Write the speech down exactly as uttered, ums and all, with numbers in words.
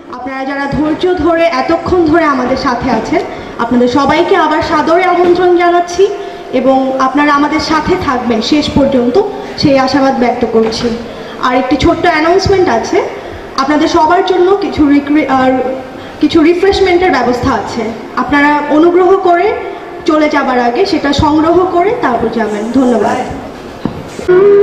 আপনারা যারা ধৈর্য ধরে এতক্ষণ ধরে আমাদের সাথে আছেন, আপনাদের সবাইকে আবার সাদরে আমন্ত্রণ জানাচ্ছি এবং আপনারা আমাদের সাথে থাকবেন শেষ পর্যন্ত সেই আশাবাদ ব্যক্ত করছি। আর একটি ছোট্ট অ্যানাউন্সমেন্ট আছে, আপনাদের সবার জন্য কিছু কিছু রিফ্রেশমেন্টের ব্যবস্থা আছে। আপনারা অনুগ্রহ করে চলে যাবার আগে সেটা সংগ্রহ করে তারপর যাবেন। ধন্যবাদ।